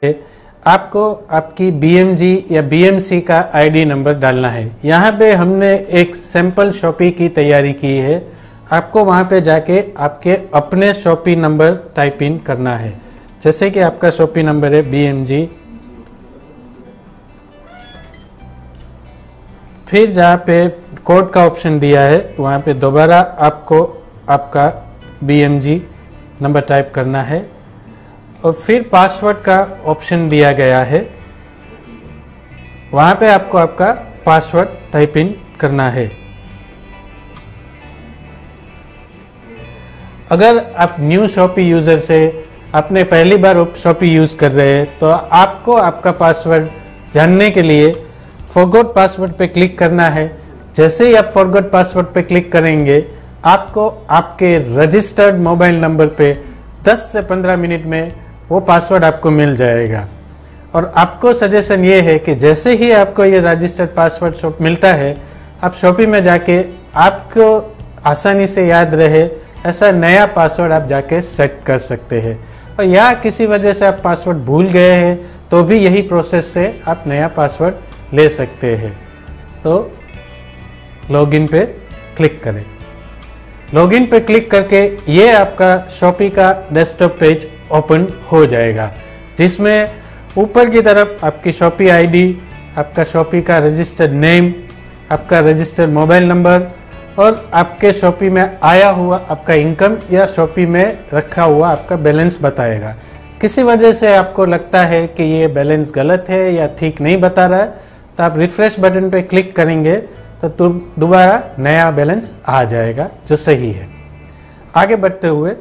आपको आपकी BMG या BMC का ID नंबर डालना है। यहाँ पे हमने एक सैंपल शॉपी की तैयारी की है। आपको वहाँ पे जाके आपके अपने शॉपी नंबर टाइप इन करना है। जैसे कि आपका शॉपी नंबर है BMG, फिर जहाँ पे कोड का ऑप्शन दिया है वहाँ पे दोबारा आपको आपका BMG नंबर टाइप करना है और फिर पासवर्ड का ऑप्शन दिया गया है, वहाँ पे आपको आपका पासवर्ड टाइप इन करना है। अगर आप न्यू शॉपी यूज़र से आपने पहली बार शॉपी यूज़ कर रहे हैं तो आपको आपका पासवर्ड जानने के लिए फॉरगॉट पासवर्ड पे क्लिक करना है। जैसे ही आप फॉरगॉट पासवर्ड पे क्लिक करेंगे आपको आपके रजिस्टर्ड मोबाइल नंबर पे 10 से 15 मिनट में वो पासवर्ड आपको मिल जाएगा। और आपको सजेशन ये है कि जैसे ही आपको ये रजिस्टर्ड पासवर्ड मिलता है, आप शॉपी में जाके आपको आसानी से याद रहे ऐसा नया पासवर्ड आप जाके सेट कर सकते हैं। और या किसी वजह से आप पासवर्ड भूल गए हैं तो भी यही प्रोसेस से आप नया पासवर्ड ले सकते हैं। तो लॉगिन पे क्लिक करें। लॉगिन पे क्लिक करके ये आपका शॉपी का डेस्कटॉप पेज ओपन हो जाएगा, जिसमें ऊपर की तरफ आपकी शॉपी ID, आपका शॉपी का रजिस्टर्ड नेम, आपका रजिस्टर्ड मोबाइल नंबर और आपके शॉपी में आया हुआ आपका इनकम या शॉपी में रखा हुआ आपका बैलेंस बताएगा। किसी वजह से आपको लगता है कि ये बैलेंस गलत है या ठीक नहीं बता रहा है तो आप रिफ्रेश बटन पे क्लिक करेंगे तो दोबारा नया बैलेंस आ जाएगा जो सही है। आगे बढ़ते हुए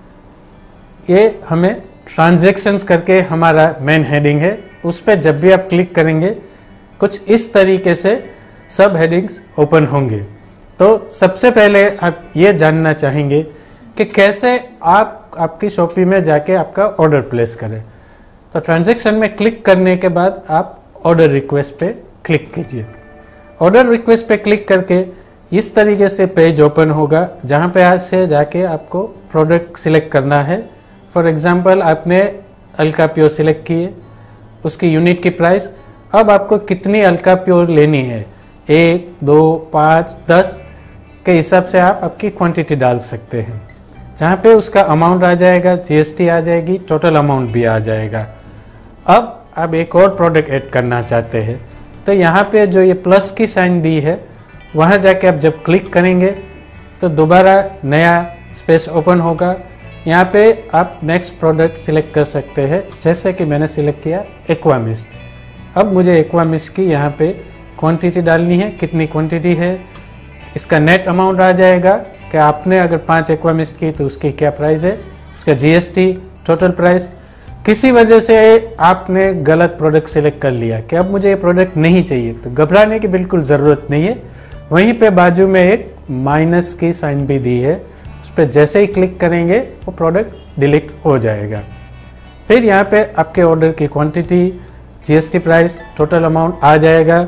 ये हमें ट्रांजैक्शंस करके हमारा मेन हेडिंग है, उस पर जब भी आप क्लिक करेंगे कुछ इस तरीके से सब हेडिंग्स ओपन होंगे। तो सबसे पहले आप ये जानना चाहेंगे कि कैसे आप आपकी शॉपी में जाके आपका ऑर्डर प्लेस करें। तो ट्रांजैक्शन में क्लिक करने के बाद आप ऑर्डर रिक्वेस्ट पे क्लिक कीजिए। ऑर्डर रिक्वेस्ट पे क्लिक करके इस तरीके से पेज ओपन होगा, जहाँ पे आज से जाके आपको प्रोडक्ट सिलेक्ट करना है। फॉर एग्जांपल आपने अल्का प्योर सिलेक्ट किए, उसकी यूनिट की प्राइस, अब आपको कितनी अल्का प्योर लेनी है, 1, 2, 5, 10 के हिसाब से आप आपकी क्वांटिटी डाल सकते हैं। जहाँ पे उसका अमाउंट आ जाएगा, GST आ जाएगी, टोटल अमाउंट भी आ जाएगा। अब आप एक और प्रोडक्ट ऐड करना चाहते हैं तो यहाँ पे जो ये प्लस की साइन दी है वहाँ जाके आप जब क्लिक करेंगे तो दोबारा नया स्पेस ओपन होगा। यहाँ पे आप नेक्स्ट प्रोडक्ट सिलेक्ट कर सकते हैं, जैसे कि मैंने सिलेक्ट किया एक्वामिस्ट। अब मुझे एक्वामिस्ट की यहाँ पे क्वांटिटी डालनी है, कितनी क्वांटिटी है, इसका नेट अमाउंट आ जाएगा कि आपने अगर 5 एक्वामिस्ट की तो उसकी क्या प्राइस है, उसका GST, टोटल प्राइस। किसी वजह से आपने गलत प्रोडक्ट सिलेक्ट कर लिया कि अब मुझे ये प्रोडक्ट नहीं चाहिए, तो घबराने की बिल्कुल ज़रूरत नहीं है। वहीं पे बाजू में एक माइनस की साइन भी दी है, उस पर जैसे ही क्लिक करेंगे वो प्रोडक्ट डिलीट हो जाएगा। फिर यहाँ पे आपके ऑर्डर की quantity, GST price, total amount आ जाएगा।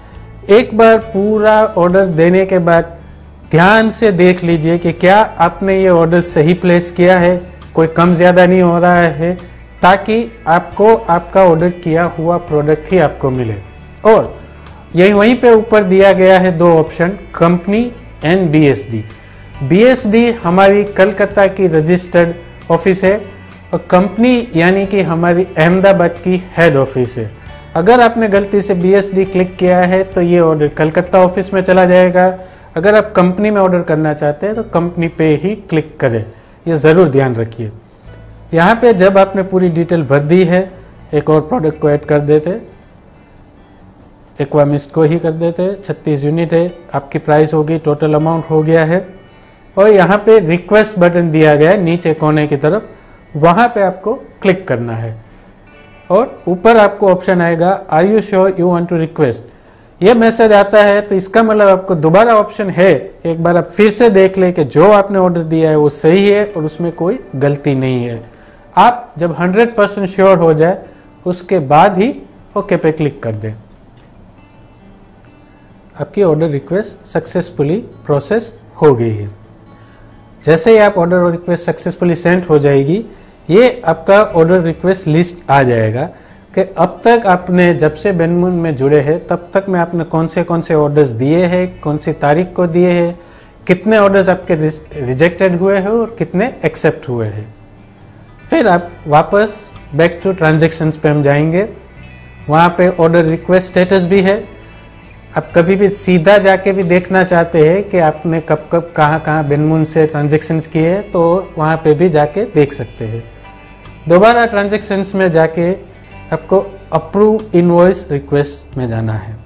एक बार पूरा ऑर्डर देने के बाद ध्यान से देख लीजिए कि क्या आपने ये ऑर्डर सही प्लेस किया है, कोई कम ज़्यादा नहीं हो रहा है, ताकि आपको आपका ऑर्डर किया हुआ प्रोडक्ट ही आपको मिले। और यही वहीं पे ऊपर दिया गया है 2 option, company and BSD। BSD हमारी कलकत्ता की रजिस्टर्ड ऑफिस है और कंपनी यानी कि हमारी अहमदाबाद की हेड ऑफिस है। अगर आपने गलती से BSD क्लिक किया है तो ये ऑर्डर कलकत्ता ऑफिस में चला जाएगा। अगर आप कंपनी में ऑर्डर करना चाहते हैं तो कंपनी पे ही क्लिक करें, ये ज़रूर ध्यान रखिए। यहाँ पे जब आपने पूरी डिटेल भर दी है, एक और प्रोडक्ट को ऐड कर देते, एक्वामिस्ट को ही कर देते, 36 यूनिट है, आपकी प्राइस होगी, टोटल अमाउंट हो गया है। और यहाँ पे रिक्वेस्ट बटन दिया गया है नीचे कोने की तरफ, वहाँ पे आपको क्लिक करना है और ऊपर आपको ऑप्शन आएगा are you sure you want to request. ये मैसेज आता है तो इसका मतलब आपको दोबारा ऑप्शन है, एक बार आप फिर से देख लें कि जो आपने ऑर्डर दिया है वो सही है और उसमें कोई गलती नहीं है। आप जब 100% श्योर हो जाए उसके बाद ही ओके पे क्लिक कर दें। आपकी ऑर्डर रिक्वेस्ट सक्सेसफुली प्रोसेस हो गई है। जैसे ही आप ऑर्डर रिक्वेस्ट सक्सेसफुली सेंड हो जाएगी, ये आपका ऑर्डर रिक्वेस्ट लिस्ट आ जाएगा। कि अब तक आपने जब से बेनमून में जुड़े हैं तब तक में आपने कौन से ऑर्डर्स दिए हैं, कौन सी तारीख को दिए हैं, कितने ऑर्डर्स आपके रिजेक्टेड हुए हैं और कितने एक्सेप्ट हुए हैं। फिर आप वापस बैक टू ट्रांजैक्शंस पे हम जाएंगे। वहाँ पे ऑर्डर रिक्वेस्ट स्टेटस भी है। आप कभी भी सीधा जाके भी देखना चाहते हैं कि आपने कब कब कहाँ बेनमून से ट्रांजैक्शंस किए हैं तो वहाँ पे भी जाके देख सकते हैं। दोबारा ट्रांजैक्शंस में जाके आपको अप्रूव इनवॉइस रिक्वेस्ट में जाना है।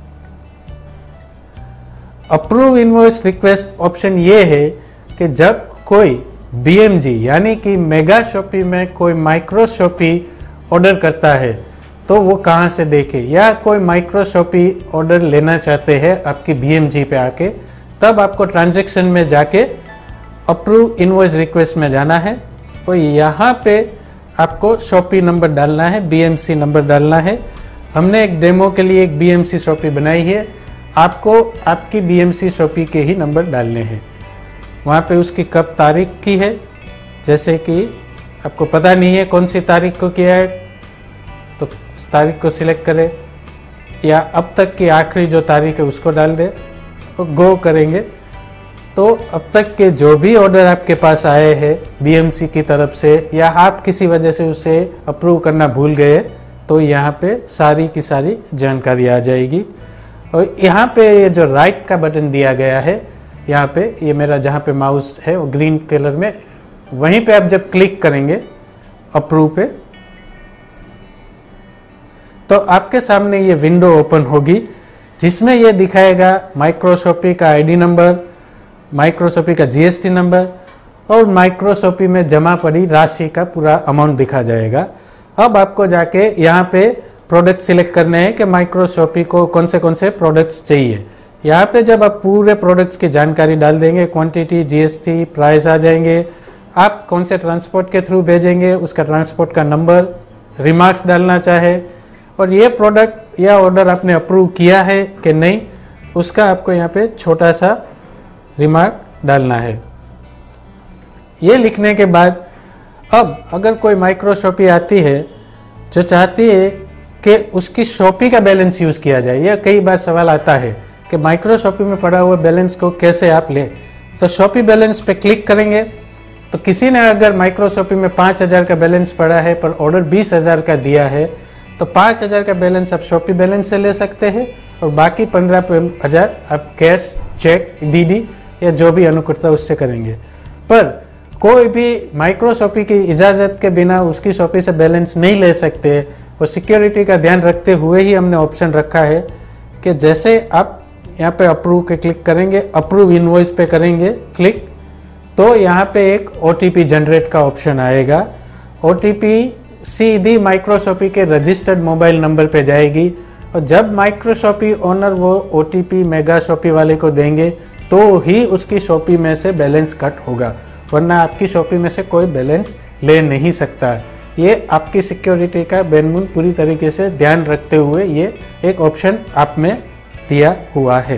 अप्रूव इनवॉइस रिक्वेस्ट ऑप्शन ये है कि जब कोई BMG यानी कि मेगा शॉपी में कोई माइक्रो शॉपी ऑर्डर करता है तो वो कहाँ से देखे, या कोई माइक्रो शॉपी ऑर्डर लेना चाहते हैं आपकी BMG पे आके, तब आपको ट्रांजैक्शन में जाके अप्रूव इनवॉइस रिक्वेस्ट में जाना है और यहाँ पे आपको शॉपी नंबर डालना है, BMC नंबर डालना है। हमने एक डेमो के लिए एक BMC शॉपी बनाई है, आपको आपकी BMC शॉपी के ही नंबर डालने हैं। वहाँ पे उसकी कब तारीख की है, जैसे कि आपको पता नहीं है कौन सी तारीख को किया है तो तारीख को सिलेक्ट करें, या अब तक की आखिरी जो तारीख है उसको डाल दें और गो करेंगे तो अब तक के जो भी ऑर्डर आपके पास आए हैं BMC की तरफ से या आप किसी वजह से उसे अप्रूव करना भूल गए तो यहाँ पे सारी की सारी जानकारी आ जाएगी। और यहाँ पे ये जो राइट का बटन दिया गया है, यहाँ पे ये मेरा जहाँ पे माउस है वो ग्रीन कलर में, वहीं पे आप जब क्लिक करेंगे अप्रूव पे तो आपके सामने ये विंडो ओपन होगी जिसमें ये दिखाएगा माइक्रोशॉपी का ID नंबर, माइक्रोशॉपी का GST नंबर और माइक्रोशॉपी में जमा पड़ी राशि का पूरा अमाउंट दिखा जाएगा। अब आपको जाके यहाँ पे प्रोडक्ट सिलेक्ट करने हैं कि माइक्रोशॉपी को कौन से प्रोडक्ट्स चाहिए। यहाँ पे जब आप पूरे प्रोडक्ट्स की जानकारी डाल देंगे, क्वांटिटी, GST, प्राइस आ जाएंगे, आप कौन से ट्रांसपोर्ट के थ्रू भेजेंगे उसका ट्रांसपोर्ट का नंबर, रिमार्क्स डालना चाहे और ये प्रोडक्ट या ऑर्डर आपने अप्रूव किया है कि नहीं उसका आपको यहाँ पे छोटा सा रिमार्क डालना है। ये लिखने के बाद अब अगर कोई माइक्रो शॉपी आती है जो चाहती है कि उसकी शॉपी का बैलेंस यूज़ किया जाए, यह कई बार सवाल आता है कि माइक्रो शॉपी में पड़ा हुआ बैलेंस को कैसे आप लें, तो शॉपी बैलेंस पे क्लिक करेंगे तो किसी ने अगर माइक्रो शॉपी में 5,000 का बैलेंस पड़ा है पर ऑर्डर 20,000 का दिया है तो 5,000 का बैलेंस आप शॉपी बैलेंस से ले सकते हैं और बाकी 15,000 आप कैश, चेक, DD या जो भी अनुकूलता उससे करेंगे। पर कोई भी माइक्रो शॉपी की इजाज़त के बिना उसकी शॉपी से बैलेंस नहीं ले सकते और सिक्योरिटी का ध्यान रखते हुए ही हमने ऑप्शन रखा है कि जैसे आप यहाँ पे अप्रूव के क्लिक करेंगे, अप्रूव इनवॉइस पे करेंगे क्लिक, तो यहाँ पे एक OTP जनरेट का ऑप्शन आएगा। OTP सीधी माइक्रोशॉपी के रजिस्टर्ड मोबाइल नंबर पे जाएगी और जब माइक्रोशॉपी ओनर वो OTP मेगा शॉपी वाले को देंगे तो ही उसकी शॉपी में से बैलेंस कट होगा, वरना आपकी शॉपी में से कोई बैलेंस ले नहीं सकता। ये आपकी सिक्योरिटी का बेनमून पूरी तरीके से ध्यान रखते हुए ये एक ऑप्शन आप में दिया हुआ है।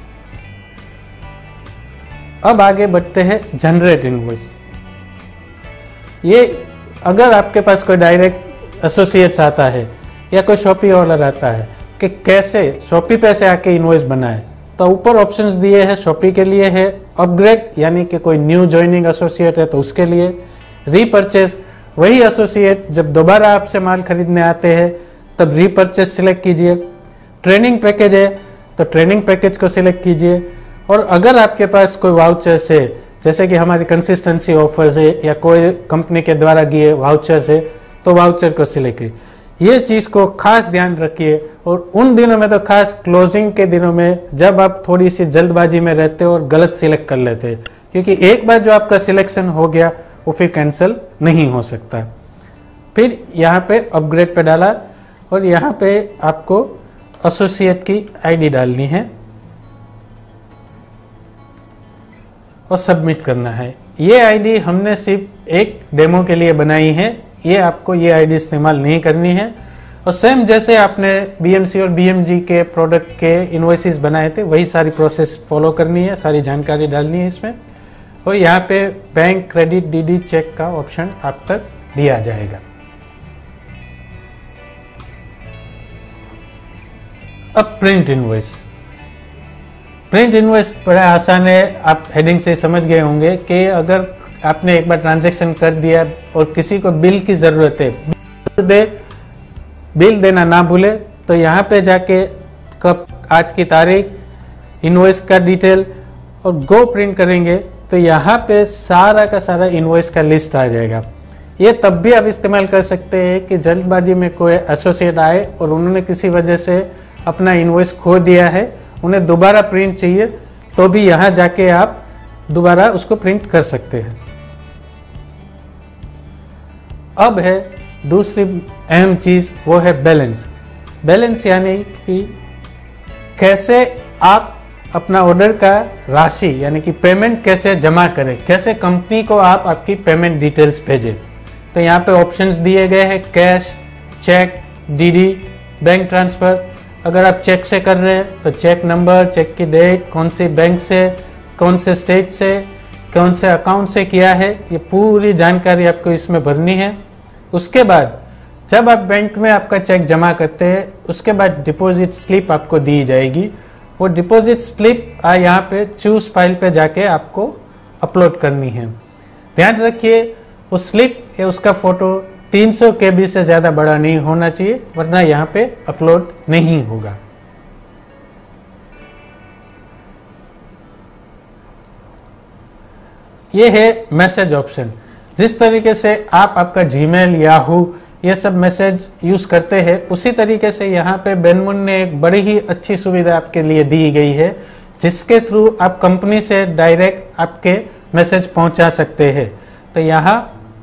अब आगे बढ़ते हैं जनरेट इनवॉइस। ये अगर आपके पास कोई डायरेक्ट एसोसिएट्स आता है या कोई शॉपी ऑर्डर आता है कि कैसे शॉपी पे से आके इनवॉइस बनाए, तो ऊपर ऑप्शंस दिए हैं। शॉपी के लिए है अपग्रेड, यानी कि कोई न्यू ज्वाइनिंग एसोसिएट है तो उसके लिए। रीपरचेज, वही एसोसिएट जब दोबारा आपसे माल खरीदने आते हैं तब रीपरचेज सिलेक्ट कीजिए। ट्रेनिंग पैकेज है तो ट्रेनिंग पैकेज को सिलेक्ट कीजिए। और अगर आपके पास कोई वाउचर्स है, जैसे कि हमारी कंसिस्टेंसी ऑफर्स है या कोई कंपनी के द्वारा दिए वाउचर्स है, तो वाउचर को सिलेक्ट कीजिए। ये चीज़ को खास ध्यान रखिए। और उन दिनों में तो खास क्लोजिंग के दिनों में जब आप थोड़ी सी जल्दबाजी में रहते हो और गलत सिलेक्ट कर लेते हैं, क्योंकि एक बार जो आपका सिलेक्शन हो गया वो फिर कैंसिल नहीं हो सकता। फिर यहाँ पे अपग्रेड पे डाला और यहाँ पे आपको एसोसिएट की आईडी डालनी है और सबमिट करना है। ये आईडी हमने सिर्फ एक डेमो के लिए बनाई है, ये आपको ये आईडी इस्तेमाल नहीं करनी है। और सेम जैसे आपने BMC और BMG के प्रोडक्ट के इनवॉइसेस बनाए थे वही सारी प्रोसेस फॉलो करनी है, सारी जानकारी डालनी है इसमें। और यहाँ पे बैंक, क्रेडिट, DD, चेक का ऑप्शन आप तक दिया जाएगा। अब प्रिंट इनवॉइस। प्रिंट इनवॉइस बड़ा आसान है, आप हेडिंग से समझ गए होंगे कि अगर आपने एक बार ट्रांजैक्शन कर दिया और किसी को बिल की ज़रूरत है, बिल देना ना भूले, तो यहाँ पे जाके कब, आज की तारीख, इनवॉइस का डिटेल और गो प्रिंट करेंगे तो यहाँ पे सारा का सारा इनवॉइस का लिस्ट आ जाएगा। ये तब भी आप इस्तेमाल कर सकते हैं कि जल्दबाजी में कोई एसोसिएट आए और उन्होंने किसी वजह से अपना इनवॉइस खो दिया है, उन्हें दोबारा प्रिंट चाहिए, तो भी यहाँ जाके आप दोबारा उसको प्रिंट कर सकते हैं। अब है दूसरी अहम चीज़, वो है बैलेंस। बैलेंस यानी कि कैसे आप अपना ऑर्डर का राशि यानी कि पेमेंट कैसे जमा करें, कैसे कंपनी को आप आपकी पेमेंट डिटेल्स भेजें। तो यहाँ पे ऑप्शंस दिए गए हैं, cash, cheque, DD, bank transfer. अगर आप चेक से कर रहे हैं तो चेक नंबर, चेक की डेट, कौन सी बैंक से, कौन से स्टेट से, कौन से अकाउंट से किया है, ये पूरी जानकारी आपको इसमें भरनी है। उसके बाद जब आप बैंक में आपका चेक जमा करते हैं, उसके बाद डिपॉजिट स्लिप आपको दी जाएगी। वो डिपॉजिट स्लिप यहाँ पे चूज फाइल पे जाके आपको अपलोड करनी है। ध्यान रखिए वो स्लिप या उसका फोटो 300 KB से ज़्यादा बड़ा नहीं होना चाहिए, वरना यहाँ पे अपलोड नहीं होगा। ये है मैसेज ऑप्शन। जिस तरीके से आप आपका जीमेल, याहू ये सब मैसेज यूज़ करते हैं, उसी तरीके से यहाँ पे बेनमुन ने एक बड़ी ही अच्छी सुविधा आपके लिए दी गई है, जिसके थ्रू आप कंपनी से डायरेक्ट आपके मैसेज पहुँचा सकते हैं। तो यहाँ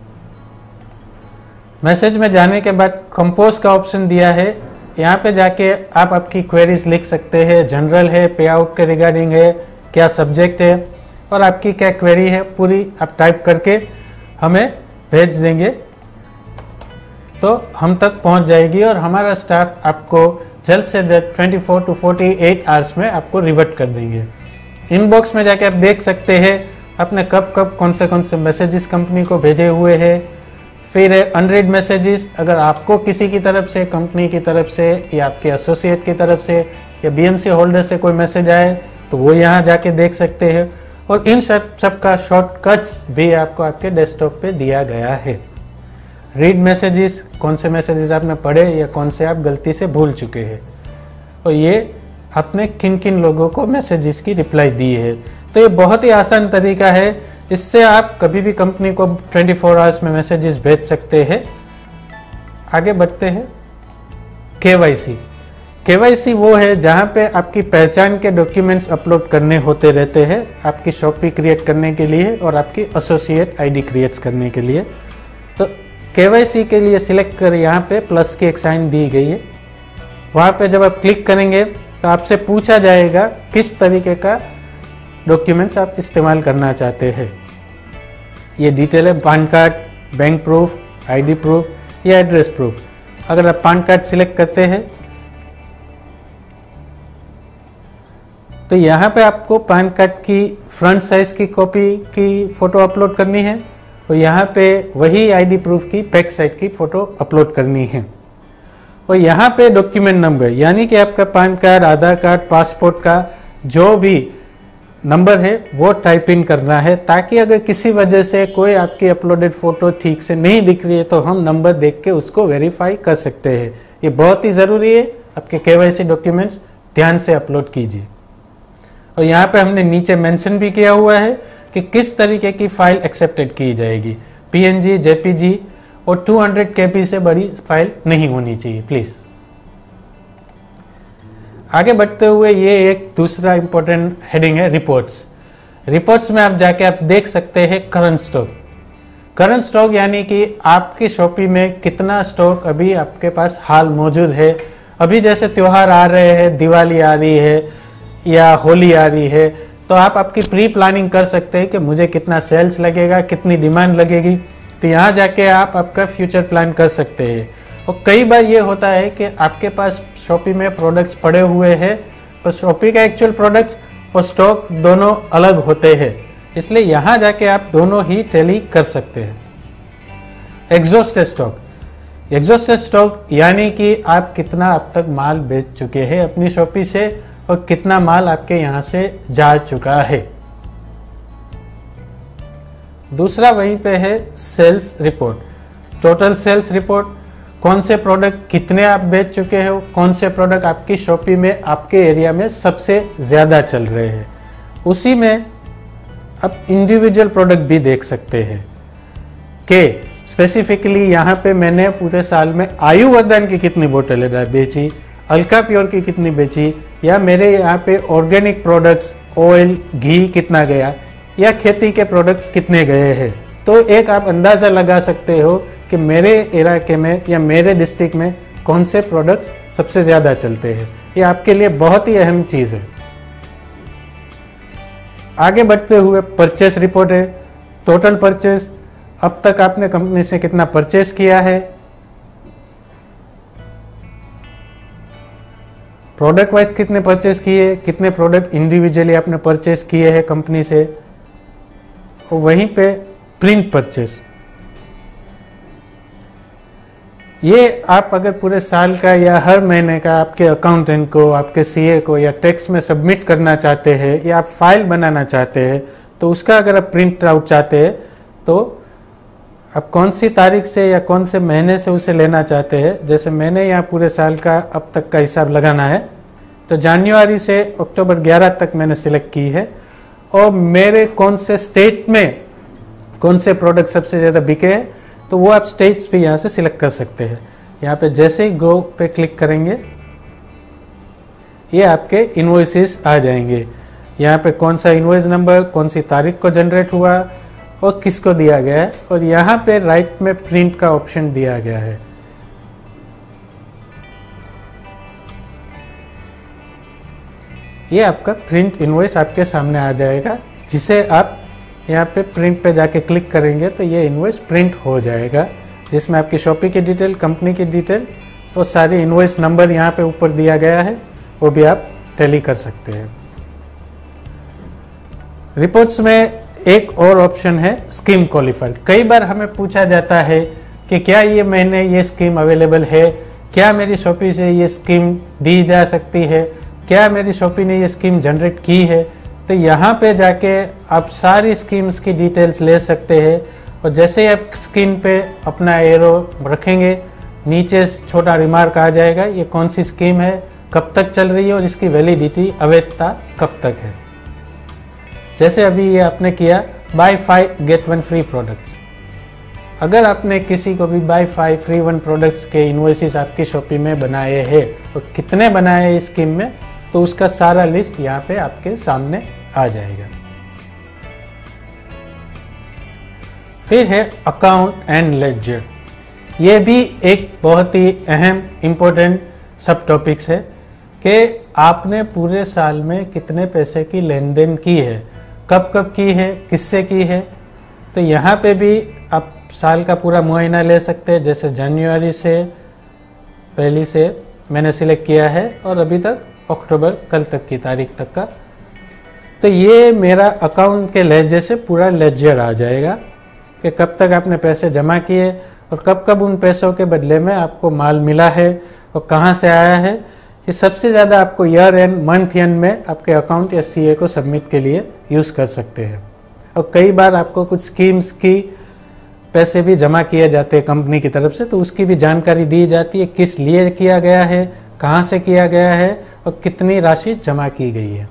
मैसेज में जाने के बाद कंपोज का ऑप्शन दिया है, यहाँ पे जाके आप आपकी क्वेरीज लिख सकते हैं। जनरल है, पे आउट के रिगार्डिंग है, क्या सब्जेक्ट है और आपकी क्या क्वेरी है, पूरी आप टाइप करके हमें भेज देंगे तो हम तक पहुंच जाएगी और हमारा स्टाफ आपको जल्द से जल्द 24 to 48 आवर्स में आपको रिवर्ट कर देंगे। इनबॉक्स में जाके आप देख सकते हैं आपने कब कब कौन से मैसेजेस कंपनी को भेजे हुए हैं। फिर है अनरीड मैसेजेस, अगर आपको किसी की तरफ से, कंपनी की तरफ से या आपके एसोसिएट की तरफ से या बीएमसी होल्डर से कोई मैसेज आए तो वो यहाँ जाके देख सकते हैं। और इन सब का शॉर्टकट्स भी आपको आपके डेस्कटॉप पे दिया गया है। रीड मैसेजेस, कौन से मैसेजेस आपने पढ़े या कौन से आप गलती से भूल चुके हैं, और ये आपने किन किन लोगों को मैसेजेस की रिप्लाई दी है। तो ये बहुत ही आसान तरीका है, इससे आप कभी भी कंपनी को 24 आवर्स में मैसेजेस भेज सकते हैं। आगे बढ़ते हैं। केवाईसी। केवाईसी वो है जहाँ पे आपकी पहचान के डॉक्यूमेंट्स अपलोड करने होते रहते हैं, आपकी शॉपी क्रिएट करने के लिए और आपकी एसोसिएट आईडी क्रिएट करने के लिए। तो केवाईसी के लिए सिलेक्ट कर, यहाँ पे प्लस की एक साइन दी गई है, वहाँ पे जब आप क्लिक करेंगे तो आपसे पूछा जाएगा किस तरीके का डॉक्यूमेंट्स आप इस्तेमाल करना चाहते हैं। ये डिटेल है, PAN card, bank proof, ID proof या एड्रेस प्रूफ। अगर आप पान कार्ड सिलेक्ट करते हैं तो यहाँ पे आपको पान कार्ड की फ्रंट साइज की कॉपी की फ़ोटो अपलोड करनी है और यहाँ पे वही आईडी प्रूफ की बैक साइड की फ़ोटो अपलोड करनी है। और यहाँ पे डॉक्यूमेंट नंबर यानी कि आपका पान कार्ड, आधार कार्ड, पासपोर्ट का जो भी नंबर है वो टाइप इन करना है, ताकि अगर किसी वजह से कोई आपकी अपलोडेड फ़ोटो ठीक से नहीं दिख रही है तो हम नंबर देख के उसको वेरीफाई कर सकते हैं। ये बहुत ही ज़रूरी है। आपके केवाईसी डॉक्यूमेंट्स ध्यान से अपलोड कीजिए। और यहाँ पे हमने नीचे मेंशन भी किया हुआ है कि किस तरीके की फाइल एक्सेप्टेड की जाएगी। PNG, JPG और 200 KB से बड़ी फाइल नहीं होनी चाहिए प्लीज़। आगे बढ़ते हुए ये एक दूसरा इंपॉर्टेंट हेडिंग है, रिपोर्ट्स। रिपोर्ट्स में आप जाके आप देख सकते हैं करंट स्टॉक। करंट स्टॉक यानी कि आपकी शॉपी में कितना स्टॉक अभी आपके पास हाल मौजूद है। अभी जैसे त्यौहार आ रहे हैं, दिवाली आ रही है या होली आ रही है, तो आप आपकी प्री प्लानिंग कर सकते हैं कि मुझे कितना सेल्स लगेगा, कितनी डिमांड लगेगी। तो यहाँ जाके आप आपका फ्यूचर प्लान कर सकते हैं। और कई बार ये होता है कि आपके पास शॉपी में प्रोडक्ट्स पड़े हुए हैं, पर शॉपी का एक्चुअल प्रोडक्ट्स और स्टॉक दोनों अलग होते हैं, इसलिए यहाँ जाके आप दोनों ही टैली कर सकते हैं। एग्जॉस्टेड स्टॉक एग्जॉस्टेड स्टॉक यानी कि आप कितना अब तक माल बेच चुके हैं अपनी शॉपी से और कितना माल आपके यहाँ से जा चुका है। दूसरा वहीं पे है sales report, total sales report, कौन से प्रोडक्ट कितने आप बेच चुके हो, कौन से प्रोडक्ट आपकी शॉपी में आपके एरिया में सबसे ज़्यादा चल रहे हैं। उसी में आप इंडिविजुअल प्रोडक्ट भी देख सकते हैं कि स्पेसिफिकली यहाँ पे मैंने पूरे साल में आयुर्वेदन की कितनी बोतलें बेची, अल्का प्योर की कितनी बेची, या मेरे यहाँ पे ऑर्गेनिक प्रोडक्ट्स ऑयल घी कितना गया, या खेती के प्रोडक्ट्स कितने गए हैं। तो एक आप अंदाज़ा लगा सकते हो कि मेरे इलाके में या मेरे डिस्ट्रिक्ट में कौन से प्रोडक्ट्स सबसे ज़्यादा चलते हैं। ये आपके लिए बहुत ही अहम चीज़ है। आगे बढ़ते हुए परचेस रिपोर्ट है, टोटल परचेस, अब तक आपने कंपनी से कितना परचेस किया है, प्रोडक्ट वाइज कितने परचेस किए, कितने प्रोडक्ट इंडिविजुअली आपने परचेस किए हैं कंपनी से, और वहीं पे प्रिंट परचेस। ये आप अगर पूरे साल का या हर महीने का आपके अकाउंटेंट को, आपके सीए को या टैक्स में सबमिट करना चाहते हैं या आप फाइल बनाना चाहते हैं, तो उसका अगर आप प्रिंट आउट चाहते हैं तो आप कौन सी तारीख से या कौन से महीने से उसे लेना चाहते हैं। जैसे मैंने यहाँ पूरे साल का अब तक का हिसाब लगाना है तो जनवरी से अक्टूबर 11 तक मैंने सिलेक्ट की है, और मेरे कौन से स्टेट में कौन से प्रोडक्ट सबसे ज़्यादा बिके हैं तो वो आप स्टेट्स भी यहाँ से सिलेक्ट कर सकते हैं। यहाँ पे जैसे ही गो पे क्लिक करेंगे ये आपके इनवॉइसेस आ जाएंगे। यहाँ पे कौन सा इनवॉइस नंबर, कौन सी तारीख को जनरेट हुआ और किसको दिया गया है, और यहाँ पे राइट में प्रिंट का ऑप्शन दिया गया है। ये आपका प्रिंट इनवॉइस आपके सामने आ जाएगा, जिसे आप यहाँ पे प्रिंट पे जाके क्लिक करेंगे तो ये इनवॉइस प्रिंट हो जाएगा, जिसमें आपकी शॉपी की डिटेल, कंपनी की डिटेल और सारे इनवॉइस नंबर यहाँ पे ऊपर दिया गया है, वो भी आप टैली कर सकते हैं। रिपोर्ट्स में एक और ऑप्शन है स्कीम क्वालिफाइड। कई बार हमें पूछा जाता है कि क्या ये महीने ये स्कीम अवेलेबल है, क्या मेरी शॉपी से ये स्कीम दी जा सकती है, क्या मेरी शॉपी ने ये स्कीम जनरेट की है। तो यहाँ पे जाके आप सारी स्कीम्स की डिटेल्स ले सकते हैं, और जैसे ही आप स्क्रीन पे अपना एरो रखेंगे नीचे छोटा रिमार्क आ जाएगा ये कौन सी स्कीम है, कब तक चल रही है और इसकी वैलिडिटी अवैधता कब तक है। जैसे अभी ये आपने किया बाय 5 गेट 1 फ्री प्रोडक्ट्स। अगर आपने किसी को भी बाय 5 फ्री 1 प्रोडक्ट्स के इनवॉइसेस आपकी शॉपी में बनाए हैं और कितने बनाए हैं इस स्कीम में, तो उसका सारा लिस्ट यहाँ पे आपके सामने आ जाएगा। फिर है अकाउंट एंड लेजर। ये भी एक बहुत ही अहम इम्पोर्टेंट सब टॉपिक्स है कि आपने पूरे साल में कितने पैसे की लेन देन की है, कब कब की है, किससे की है। तो यहाँ पे भी आप साल का पूरा मुआयना ले सकते हैं। जैसे जनवरी से पहली से मैंने सिलेक्ट किया है और अभी तक अक्टूबर कल तक की तारीख तक का। तो ये मेरा अकाउंट के लेजर से पूरा लेजर आ जाएगा कि कब तक आपने पैसे जमा किए और कब कब उन पैसों के बदले में आपको माल मिला है और कहाँ से आया है। ये सबसे ज़्यादा आपको ईयर एंड मंथ एंड में आपके अकाउंट या सीए को सबमिट के लिए यूज़ कर सकते हैं। और कई बार आपको कुछ स्कीम्स की पैसे भी जमा किए जाते हैं कंपनी की तरफ से, तो उसकी भी जानकारी दी जाती है, किस लिए किया गया है, कहाँ से किया गया है और कितनी राशि जमा की गई है।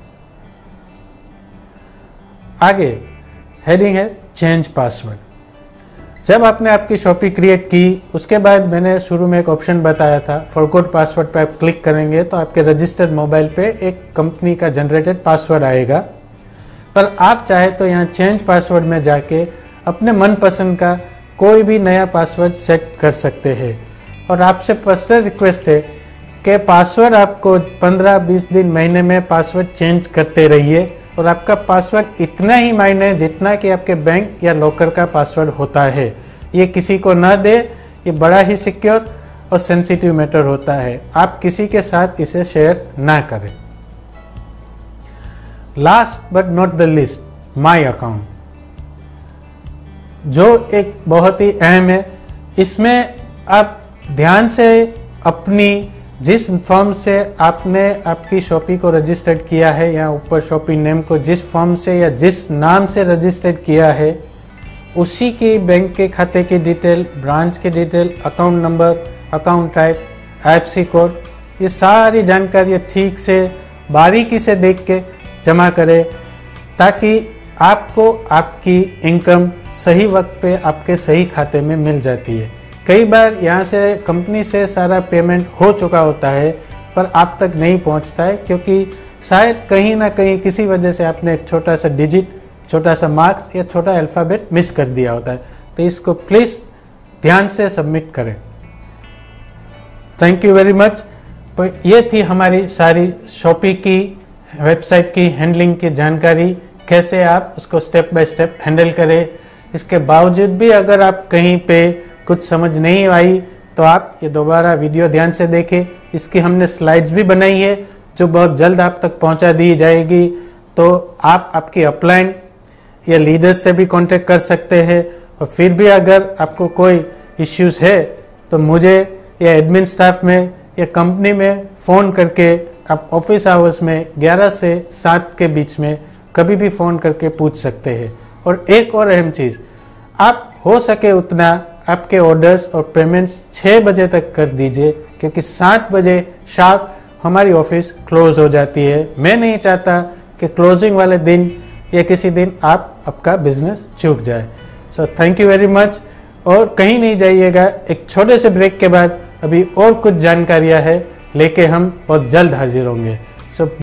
आगे हेडिंग है चेंज पासवर्ड। जब आपने आपकी शॉपी क्रिएट की उसके बाद मैंने शुरू में एक ऑप्शन बताया था फॉरगॉट पासवर्ड पे आप क्लिक करेंगे तो आपके रजिस्टर्ड मोबाइल पे एक कंपनी का जनरेटेड पासवर्ड आएगा। पर आप चाहे तो यहाँ चेंज पासवर्ड में जाके अपने मनपसंद का कोई भी नया पासवर्ड सेट कर सकते हैं। और आपसे पर्सनल रिक्वेस्ट है कि पासवर्ड आपको 15-20 दिन महीने में पासवर्ड चेंज करते रहिए और आपका पासवर्ड इतना ही मायने जितना कि आपके बैंक या लॉकर का पासवर्ड होता है। ये किसी को ना दे, ये बड़ा ही सिक्योर और सेंसिटिव मैटर होता है। आप किसी के साथ इसे शेयर ना करें। Last but not the list, my account, जो एक बहुत ही अहम है। इसमें आप ध्यान से अपनी जिस फर्म से आपने आपकी शॉपी को रजिस्टर्ड किया है या ऊपर शॉपी नेम को जिस फर्म से या जिस नाम से रजिस्टर्ड किया है उसी की बैंक के खाते की डिटेल, ब्रांच की detail, account number, account type, IFSC code, ये सारी जानकारी ठीक से बारीकी से देख के जमा करें ताकि आपको आपकी इनकम सही वक्त पे आपके सही खाते में मिल जाती है। कई बार यहाँ से कंपनी से सारा पेमेंट हो चुका होता है पर आप तक नहीं पहुँचता है क्योंकि शायद कहीं ना कहीं किसी वजह से आपने एक छोटा सा डिजिट, छोटा सा मार्क्स या छोटा अल्फ़ाबेट मिस कर दिया होता है। तो इसको प्लीज़ ध्यान से सबमिट करें। Thank you very much. तो ये थी हमारी सारी शॉपी की वेबसाइट की हैंडलिंग की जानकारी, कैसे आप उसको स्टेप बाय स्टेप हैंडल करें। इसके बावजूद भी अगर आप कहीं पे कुछ समझ नहीं आई तो आप ये दोबारा वीडियो ध्यान से देखें। इसकी हमने स्लाइड्स भी बनाई है जो बहुत जल्द आप तक पहुंचा दी जाएगी। तो आप आपकी अपलाइन या लीडर्स से भी कांटेक्ट कर सकते हैं और फिर भी अगर आपको कोई इश्यूज है तो मुझे या एडमिन स्टाफ में या कंपनी में फ़ोन करके आप ऑफिस आवर्स में 11 से 7 के बीच में कभी भी फ़ोन करके पूछ सकते हैं। और एक और अहम चीज़, आप हो सके उतना आपके ऑर्डर्स और पेमेंट्स 6 बजे तक कर दीजिए क्योंकि 7 बजे शार्प हमारी ऑफिस क्लोज हो जाती है। मैं नहीं चाहता कि क्लोजिंग वाले दिन या किसी दिन आपका बिजनेस चूक जाए। So thank you very much. और कहीं नहीं जाइएगा, एक छोटे से ब्रेक के बाद अभी और कुछ जानकारियां हैं लेके हम बहुत जल्द हाजिर होंगे। सो